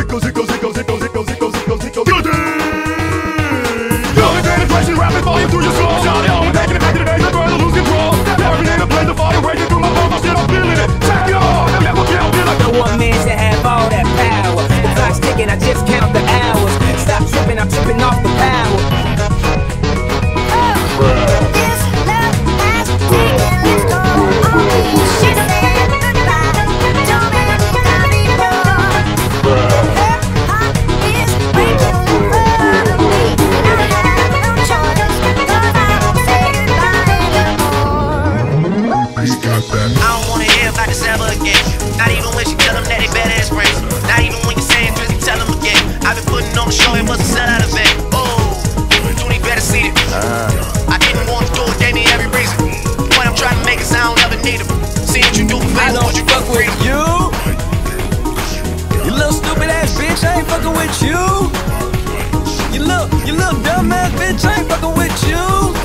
I just count the hours. Stop tripping, I'm tripping off the power. This love has taken its toll on me. She said goodbye, told me not anymore. Her heart is breaking in front of me. I have no choice, 'cause I won't say goodbye anymore. I don't wanna hear about this ever again. Not even when she tell them that they badass friends. Not even when you say it, just tell them again. I've been putting on the show, it must have sell out of it. Oh, you need better see it. I didn't want to do it, gave me every reason. What I'm trying to make is I don't ever need them. See what you do for me, I don't what you fuck with you. You little stupid ass bitch, I ain't fucking with you. You little dumb ass bitch, I ain't fucking with you.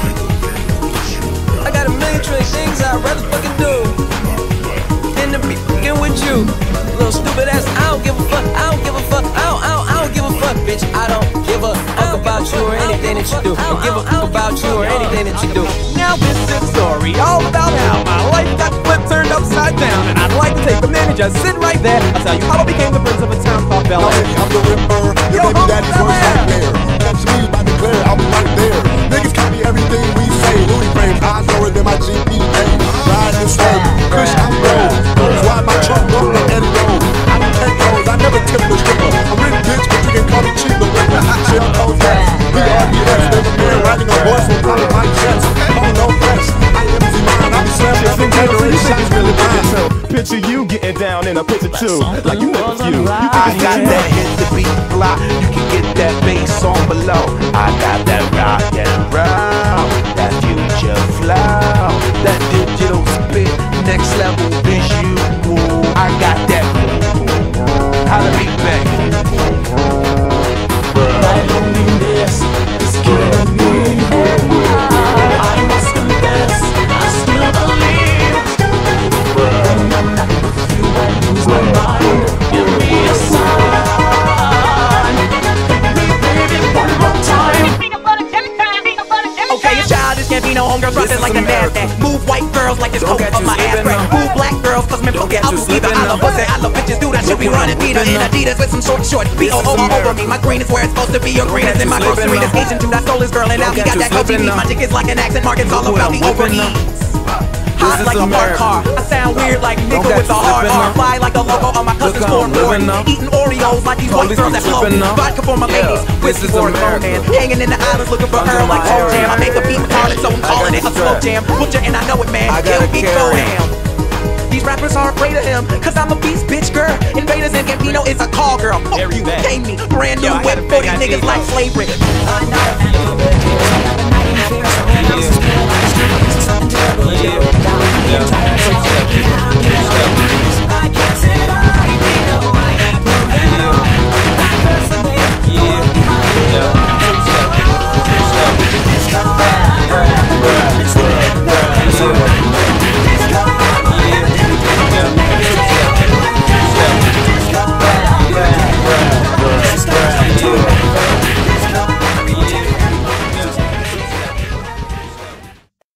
I got a million trillion things I'd rather fucking do than to be fucking with you. Little stupid ass, I don't give a fuck, I don't give a fuck, I don't give a fuck, bitch. I don't give a fuck about you or anything that you do. Don't give a fuck about you or anything that you do. Now this is a story all about how my life got flipped, turned upside down, and I'd like to take a minute, just sit right there. I'll tell you how I became the prince of a town called Bel Air. I'm the Ripper, your baby daddy's worst nightmare. Catch me by declare, I'll be right there. Niggas copy everything we say. Louis frames, eyes lower than my GPA. Riding this home, push I'm broke. Knows why my trunk won't let Eddie go. I don't take those, I never tip the stripper. I'm rich bitch, but you can call me cheap. The Ripper, shit on those rats. BRBS, there's a man riding a horse with probably my chest. Oh no press, I empty mine, I be slamming every generation. Shots really mine. Picture you getting down in a picture too, like you know it's you. I got that hit the beat block. You can get that bass on below. I got that rock and roll, that future flow, that digital spit, next level visual. I got that. How to beat back. My loneliness is killing me. I must confess, I still believe. When I'm not with you, I lose my mind. Give me a sign. Hit me, baby, one more time. Okay, it's childish, can't be no homegirls dropping like the NASDAQ. Move white girls like this coat of my ass crack. Move black girls, cause men forget. I love either, I love pussy, I love bitches, dude. I should be running Peter in Adidas with some short B.O.O. over me. My green is where it's supposed to be. Your green is in my grocery. This Asian dude, I stole his girl and now he got that Kobe beat. My chick is like an accent mark, it's all about the overeats. Hot like a park car. I sound weird like nigga with a hard R. Fly like the logo on my cousin's 440. Eating Oreos like these white girls that flow. Vodka for my ladies, whiskey for a grown man. Hanging in the islands looking for her like Toe Jam. I make a beat retarded, so I'm calling it a slow jam. Butcher and I know it, man. Kill me, go ham. These rappers are afraid of him, cause I'm a beast bitch girl. Invaders and Gambino is a call girl. Fuck you, pay me. Brand new whip for these niggas like slavery. I'm not a fan of it. Another night in fear, so when I'm still on the street, something terrible. Down the entire